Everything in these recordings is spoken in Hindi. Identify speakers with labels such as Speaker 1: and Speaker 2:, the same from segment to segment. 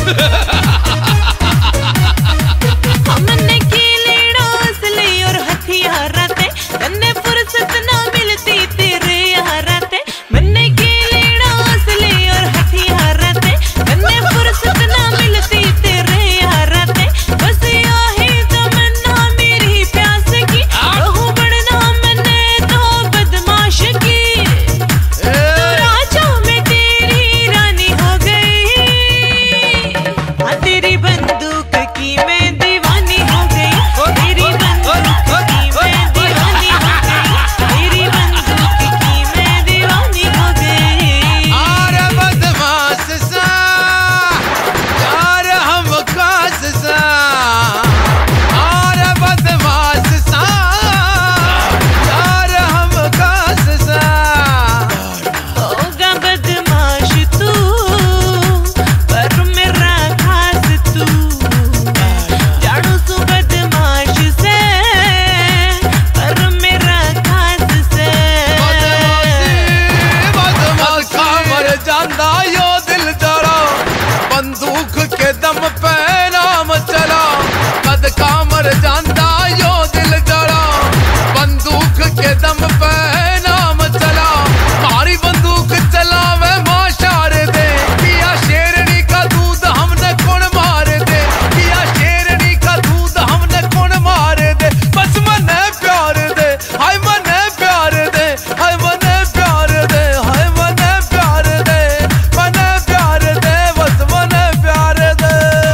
Speaker 1: हमने कीले डोसले और हथियार थे, तन्ने फुर्सत ना मिलती तेरे यार थे। मैंने कीले डोसले और हथियार थे, तन्ने फुर्सत ना मिलती तेरे यार थे। बस यही तमन्ना मेरी प्यास की, रहूं बढ़ना मैंने तो बदमाश की। तो राजा में तेरी रानी हो गई, तेरी बंदूक की मैं दीवानी हो गई। तेरी बंदूक की मैं दीवानी हो गई, तेरी बंदूक की मैं दीवानी हो गई।
Speaker 2: अरे बदमाश सा यार हम खास सा, अरे बदमाश सा यार हम खास सा।
Speaker 1: होगा बदमाश तू पर मेरा खास तू, जाड़ू सु बदमाश से पर मेरा खास से।
Speaker 2: बदमाश का मर जांदा यो दिल जरा, बंदूक के दम पे नाम चला। कद का मर जांदा यो दिल जरा, बंदूक के दम पे नाम चला। मारी बंदूक चला मैं माशार दे, पिया शेरनी का दूध हमने कौन मार दे। पिया शेरनी का दूध हमने कौन मार दे। बस मने प्यार दे, हाय मने प्यार दे, हाय मने प्यार दे, हाय मने प्यार दे, मने प्यार दे, बस मने प्यार दे।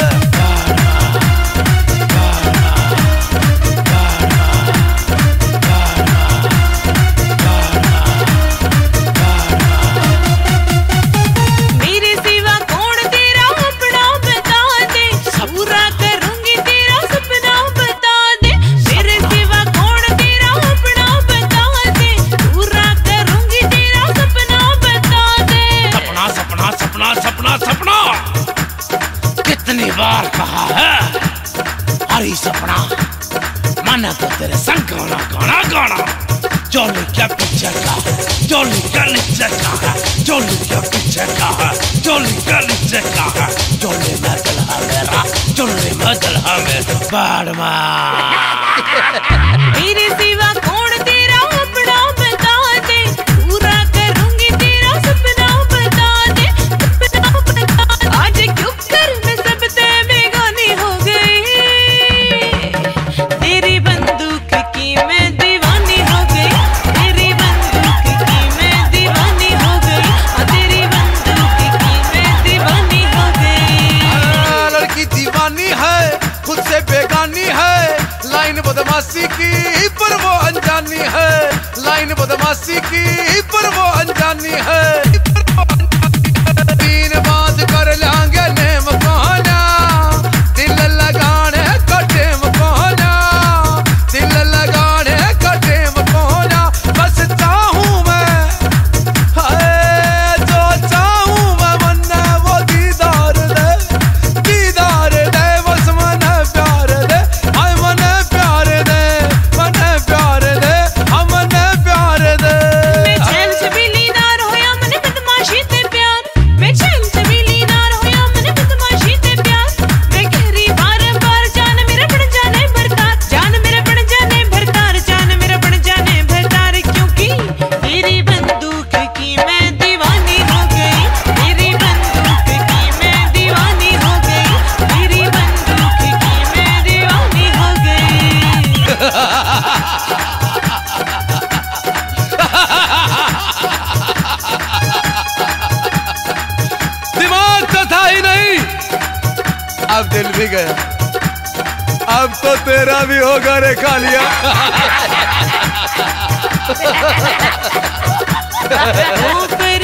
Speaker 1: मेरे सिवा कौन तेरा अपना बता दे, पूरा करूंगी तेरा सपना बता दे। मेरे सिवा कौन तेरा अपना बता दे, पूरा करूंगी तेरा सपना बता दे।
Speaker 3: सपना सपना सपना सपना सपना कितनी बार कहा है, अरे सपना मन तो तेरे संग गाना गाना गाना। जोली क्या पीछे का, जोली क्या नीचे का है, जोली क्या पीछे का है, जोली क्या नीचे का है। जोली में दिल है मेरा, जोली में दिल है मेरा बाड़मा।
Speaker 1: मेरे सिवा कौन तेरा अपना बता दे, पूरा करूंगी तेरा सपना बता दे, सपना बता दे। आज क्यों कर मैं सबसे बेगानी हो गई, तेरी बंदूक की मैं दीवानी हो गई। तेरी बंदूक की मैं दीवानी हो गई, तेरी बंदूक की मैं दीवानी हो गई।
Speaker 2: लड़की दीवानी है, खुद से बेगानी है। लाइन बदमाशी की पर वो अनजानी है, लाइन बदमाशी की पर वो अनजानी है। तीन बात कर लेंगे नेम कोना, दिल लगाने का टेम कोना, दिल लगाने का टेम कोना। बस चाहूं मैं, हाय जो चाहूं मैं मन्ना वो दीदार दे, दीदार दे, बस मने प्यार दे, हाय मने प्यार दे, मने प्यार दे, हम मने प्यार दे।
Speaker 1: मैं चैन से भी लीना रोया मने बदमाशी ते प्यार, मैं चैन से भी लीना रोया मने बदमाशी ते प्यार। मैं गहरी बार बार जान मेरा बन जाने भरतार, जान मेरा बन जाने भरतार, जान मेरा बन जाने भरतार। क्योंकि तेरी बंदूक की मैं दीवानी हो गई, तेरी बंदूक की मैं दीवानी हो गई, तेरी बंदूक की मैं दीवानी हो गई।
Speaker 2: दिमाग तो था ही नहीं, अब दिल भी गया। अब तो तेरा भी होगा रे कालिया।
Speaker 1: धूप